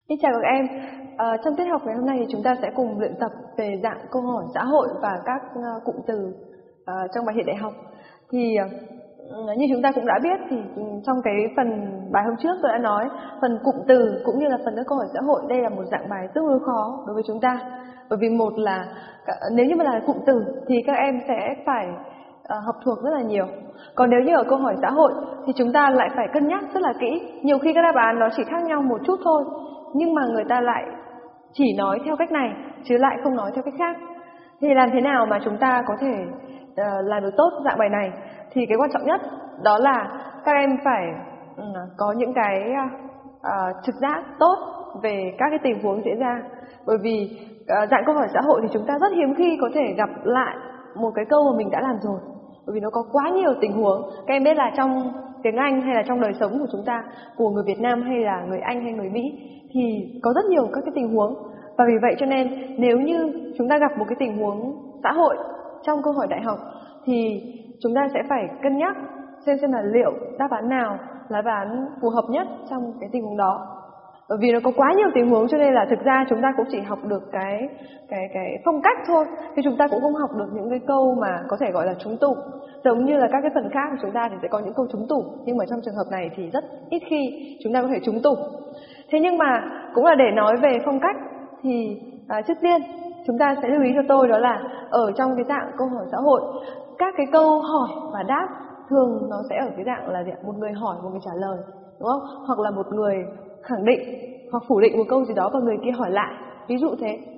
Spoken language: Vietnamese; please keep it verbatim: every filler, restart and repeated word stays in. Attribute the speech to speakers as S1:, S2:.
S1: Xin chào các em. À, trong tiết học ngày hôm nay thì chúng ta sẽ cùng luyện tập về dạng câu hỏi xã hội và các uh, cụm từ uh, trong bài hiện đại học. Thì uh, như chúng ta cũng đã biết thì trong cái phần bài hôm trước tôi đã nói, phần cụm từ cũng như là phần các câu hỏi xã hội đây là một dạng bài tương đối khó đối với chúng ta. Bởi vì một là nếu như mà là cụm từ thì các em sẽ phải uh, học thuộc rất là nhiều. Còn nếu như ở câu hỏi xã hội thì chúng ta lại phải cân nhắc rất là kỹ. Nhiều khi các đáp án nó chỉ khác nhau một chút thôi, nhưng mà người ta lại chỉ nói theo cách này chứ lại không nói theo cách khác. Thì làm thế nào mà chúng ta có thể uh, làm được tốt dạng bài này? Thì cái quan trọng nhất đó là các em phải uh, có những cái uh, trực giác tốt về các cái tình huống diễn ra. Bởi vì uh, dạng câu hỏi xã hội thì chúng ta rất hiếm khi có thể gặp lại một cái câu mà mình đã làm rồi. Bởi vì nó có quá nhiều tình huống. Các em biết là trong tiếng Anh hay là trong đời sống của chúng ta, của người Việt Nam hay là người Anh hay người Mỹ, thì có rất nhiều các cái tình huống. Và vì vậy cho nên nếu như chúng ta gặp một cái tình huống xã hội trong câu hỏi đại học thì chúng ta sẽ phải cân nhắc xem xem là liệu đáp án nào là đáp án phù hợp nhất trong cái tình huống đó. Bởi vì nó có quá nhiều tình huống cho nên là thực ra chúng ta cũng chỉ học được cái cái cái phong cách thôi, thì chúng ta cũng không học được những cái câu mà có thể gọi là trúng tủ. Giống như là các cái phần khác của chúng ta thì sẽ có những câu trúng tủ, nhưng mà trong trường hợp này thì rất ít khi chúng ta có thể trúng tủ. Thế nhưng mà cũng là để nói về phong cách thì à, trước tiên chúng ta sẽ lưu ý cho tôi đó là ở trong cái dạng câu hỏi xã hội, các cái câu hỏi và đáp thường nó sẽ ở cái dạng là một người hỏi một người trả lời, đúng không? Hoặc là một người khẳng định hoặc phủ định một câu gì đó và người kia hỏi lại, ví dụ thế.